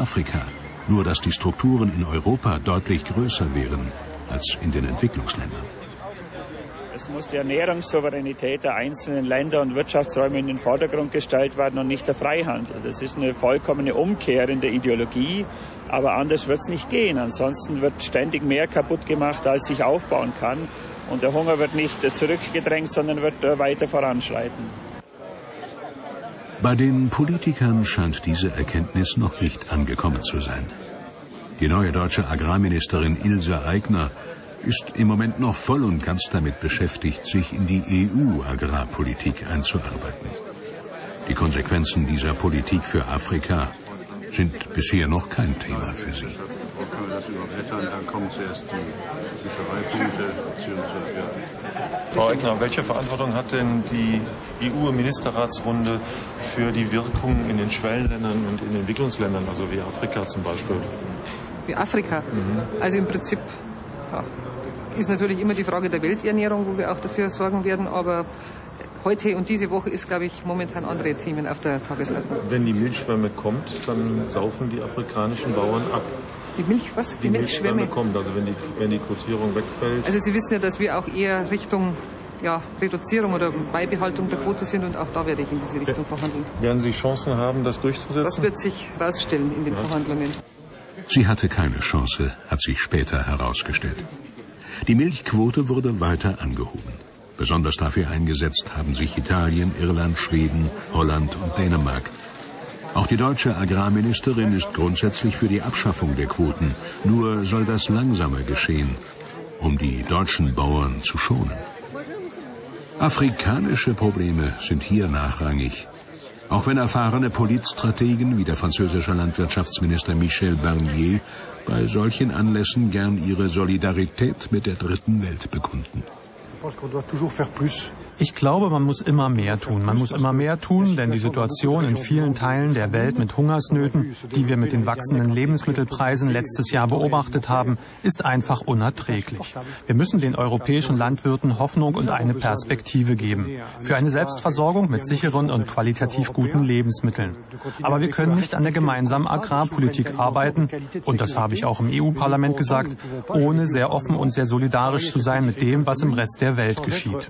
Afrika, nur dass die Strukturen in Europa deutlich größer wären als in den Entwicklungsländern. Es muss die Ernährungssouveränität der einzelnen Länder und Wirtschaftsräume in den Vordergrund gestellt werden und nicht der Freihandel. Das ist eine vollkommene Umkehr in der Ideologie, aber anders wird es nicht gehen. Ansonsten wird ständig mehr kaputt gemacht, als sich aufbauen kann. Und der Hunger wird nicht zurückgedrängt, sondern wird weiter voranschreiten. Bei den Politikern scheint diese Erkenntnis noch nicht angekommen zu sein. Die neue deutsche Agrarministerin Ilse Aigner ist im Moment noch voll und ganz damit beschäftigt, sich in die EU-Agrarpolitik einzuarbeiten. Die Konsequenzen dieser Politik für Afrika sind bisher noch kein Thema für sie. Frau Aigner, welche Verantwortung hat denn die EU-Ministerratsrunde für die Wirkung in den Schwellenländern und in den Entwicklungsländern, also wie Afrika zum Beispiel? Wie Afrika? Also im Prinzip ist natürlich immer die Frage der Welternährung, wo wir auch dafür sorgen werden, aber heute und diese Woche ist, glaube ich, momentan andere Themen auf der Tagesordnung. Wenn die Milchschwemme kommt, dann saufen die afrikanischen Bauern ab. Die Milch, was? Die Milchschwemme kommt, also wenn die Quotierung wegfällt. Also Sie wissen ja, dass wir auch eher Richtung Reduzierung oder Beibehaltung der Quote sind und auch da werde ich in diese Richtung verhandeln. Werden Sie Chancen haben, das durchzusetzen? Das wird sich herausstellen in den Verhandlungen. Sie hatte keine Chance, hat sich später herausgestellt. Die Milchquote wurde weiter angehoben. Besonders dafür eingesetzt haben sich Italien, Irland, Schweden, Holland und Dänemark. Auch die deutsche Agrarministerin ist grundsätzlich für die Abschaffung der Quoten. Nur soll das langsamer geschehen, um die deutschen Bauern zu schonen. Afrikanische Probleme sind hier nachrangig. Auch wenn erfahrene Politstrategen wie der französische Landwirtschaftsminister Michel Barnier bei solchen Anlässen gern ihre Solidarität mit der dritten Welt bekunden. Ich glaube, man muss immer mehr tun. Man muss immer mehr tun, denn die Situation in vielen Teilen der Welt mit Hungersnöten, die wir mit den wachsenden Lebensmittelpreisen letztes Jahr beobachtet haben, ist einfach unerträglich. Wir müssen den europäischen Landwirten Hoffnung und eine Perspektive geben. Für eine Selbstversorgung mit sicheren und qualitativ guten Lebensmitteln. Aber wir können nicht an der gemeinsamen Agrarpolitik arbeiten, und das habe ich auch im EU-Parlament gesagt, ohne sehr offen und sehr solidarisch zu sein mit dem, was im Rest der Welt geschieht.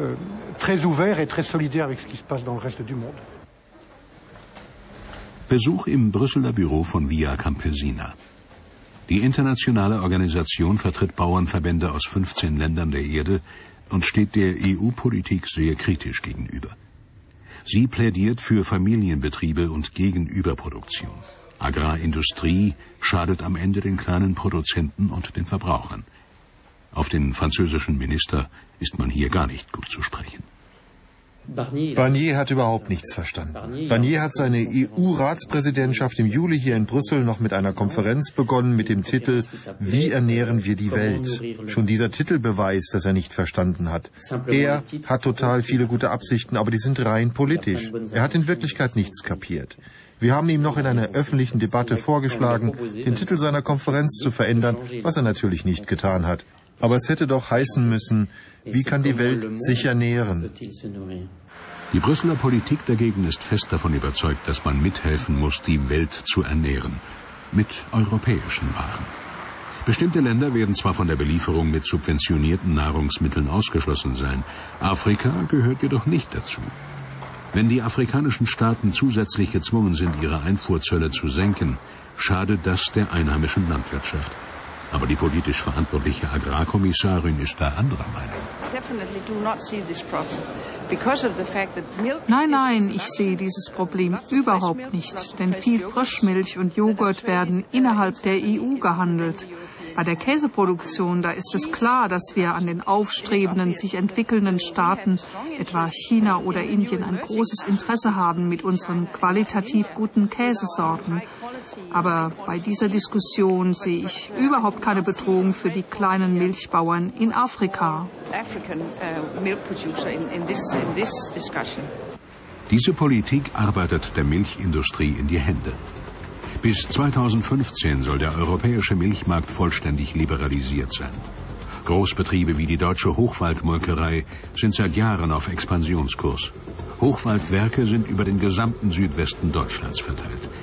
Besuch im Brüsseler Büro von Via Campesina. Die internationale Organisation vertritt Bauernverbände aus 15 Ländern der Erde und steht der EU-Politik sehr kritisch gegenüber. Sie plädiert für Familienbetriebe und gegen Überproduktion. Agrarindustrie schadet am Ende den kleinen Produzenten und den Verbrauchern. Auf den französischen Minister ist man hier gar nicht gut zu sprechen. Barnier hat überhaupt nichts verstanden. Barnier hat seine EU-Ratspräsidentschaft im Juli hier in Brüssel noch mit einer Konferenz begonnen mit dem Titel »Wie ernähren wir die Welt?« Schon dieser Titel beweist, dass er nicht verstanden hat. Er hat total viele gute Absichten, aber die sind rein politisch. Er hat in Wirklichkeit nichts kapiert. Wir haben ihm noch in einer öffentlichen Debatte vorgeschlagen, den Titel seiner Konferenz zu verändern, was er natürlich nicht getan hat. Aber es hätte doch heißen müssen, wie kann die Welt sich ernähren? Die Brüsseler Politik dagegen ist fest davon überzeugt, dass man mithelfen muss, die Welt zu ernähren. Mit europäischen Waren. Bestimmte Länder werden zwar von der Belieferung mit subventionierten Nahrungsmitteln ausgeschlossen sein. Afrika gehört jedoch nicht dazu. Wenn die afrikanischen Staaten zusätzlich gezwungen sind, ihre Einfuhrzölle zu senken, schadet das der einheimischen Landwirtschaft. Aber die politisch verantwortliche Agrarkommissarin ist da anderer Meinung. Nein, ich sehe dieses Problem überhaupt nicht, denn viel Frischmilch und Joghurt werden innerhalb der EU gehandelt. Bei der Käseproduktion, da ist es klar, dass wir an den aufstrebenden, sich entwickelnden Staaten, etwa China oder Indien, ein großes Interesse haben mit unseren qualitativ guten Käsesorten. Aber bei dieser Diskussion sehe ich überhaupt keine Bedrohung für die kleinen Milchbauern in Afrika. Diese Politik arbeitet der Milchindustrie in die Hände. Bis 2015 soll der europäische Milchmarkt vollständig liberalisiert sein. Großbetriebe wie die deutsche Hochwaldmolkerei sind seit Jahren auf Expansionskurs. Hochwaldwerke sind über den gesamten Südwesten Deutschlands verteilt.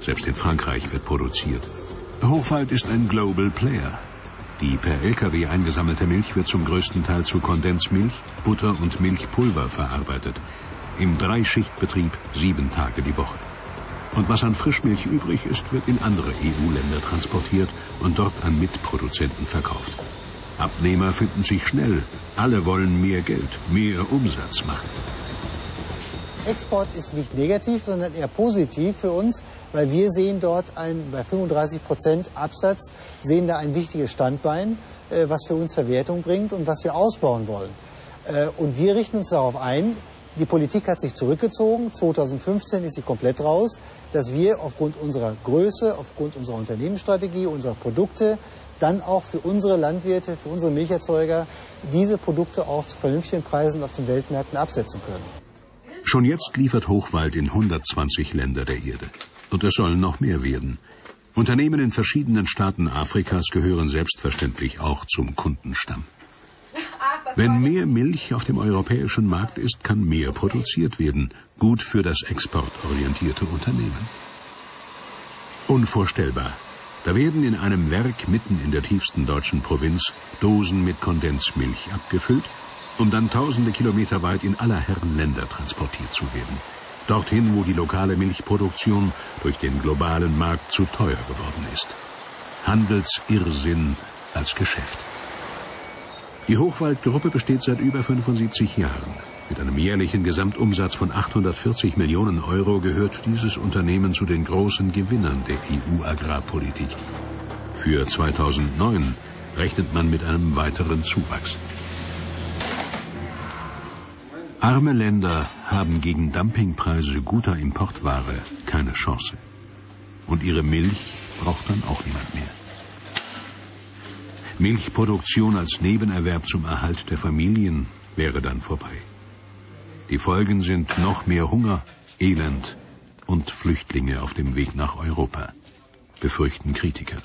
Selbst in Frankreich wird produziert. Hochwald ist ein Global Player. Die per Lkw eingesammelte Milch wird zum größten Teil zu Kondensmilch, Butter und Milchpulver verarbeitet. Im 3-Schicht-Betrieb 7 Tage die Woche. Und was an Frischmilch übrig ist, wird in andere EU-Länder transportiert und dort an Mitproduzenten verkauft. Abnehmer finden sich schnell. Alle wollen mehr Geld, mehr Umsatz machen. Export ist nicht negativ, sondern eher positiv für uns, weil wir sehen dort bei 35% Absatz, sehen da ein wichtiges Standbein, was für uns Verwertung bringt und was wir ausbauen wollen. Und wir richten uns darauf ein, die Politik hat sich zurückgezogen, 2015 ist sie komplett raus, dass wir aufgrund unserer Größe, aufgrund unserer Unternehmensstrategie, unserer Produkte, dann auch für unsere Landwirte, für unsere Milcherzeuger diese Produkte auch zu vernünftigen Preisen auf den Weltmärkten absetzen können. Schon jetzt liefert Hochwald in 120 Länder der Erde. Und es sollen noch mehr werden. Unternehmen in verschiedenen Staaten Afrikas gehören selbstverständlich auch zum Kundenstamm. Wenn mehr Milch auf dem europäischen Markt ist, kann mehr produziert werden. Gut für das exportorientierte Unternehmen. Unvorstellbar. Da werden in einem Werk mitten in der tiefsten deutschen Provinz Dosen mit Kondensmilch abgefüllt, um dann tausende Kilometer weit in aller Herren Länder transportiert zu werden. Dorthin, wo die lokale Milchproduktion durch den globalen Markt zu teuer geworden ist. Handelsirrsinn als Geschäft. Die Hochwald-Gruppe besteht seit über 75 Jahren. Mit einem jährlichen Gesamtumsatz von 840 Millionen Euro gehört dieses Unternehmen zu den großen Gewinnern der EU-Agrarpolitik. Für 2009 rechnet man mit einem weiteren Zuwachs. Arme Länder haben gegen Dumpingpreise guter Importware keine Chance. Und ihre Milch braucht dann auch niemand mehr. Milchproduktion als Nebenerwerb zum Erhalt der Familien wäre dann vorbei. Die Folgen sind noch mehr Hunger, Elend und Flüchtlinge auf dem Weg nach Europa, befürchten Kritiker.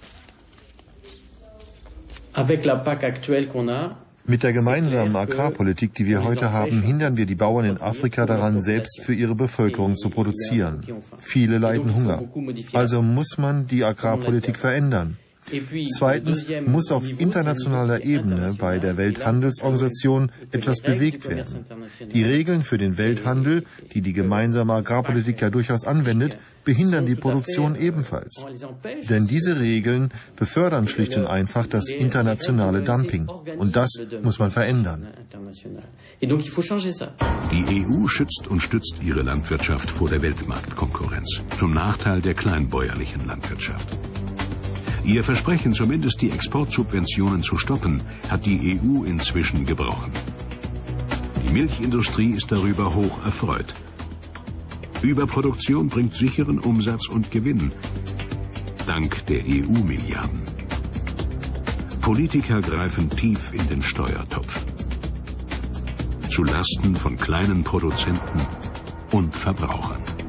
Mit der gemeinsamen Agrarpolitik, die wir heute haben, hindern wir die Bauern in Afrika daran, selbst für ihre Bevölkerung zu produzieren. Viele leiden Hunger. Also muss man die Agrarpolitik verändern. Zweitens muss auf internationaler Ebene bei der Welthandelsorganisation etwas bewegt werden. Die Regeln für den Welthandel, die die gemeinsame Agrarpolitik ja durchaus anwendet, behindern die Produktion ebenfalls. Denn diese Regeln befördern schlicht und einfach das internationale Dumping. Und das muss man verändern. Die EU schützt und stützt ihre Landwirtschaft vor der Weltmarktkonkurrenz, zum Nachteil der kleinbäuerlichen Landwirtschaft. Ihr Versprechen, zumindest die Exportsubventionen zu stoppen, hat die EU inzwischen gebrochen. Die Milchindustrie ist darüber hoch erfreut. Überproduktion bringt sicheren Umsatz und Gewinn, dank der EU-Milliarden. Politiker greifen tief in den Steuertopf. Zu Lasten von kleinen Produzenten und Verbrauchern.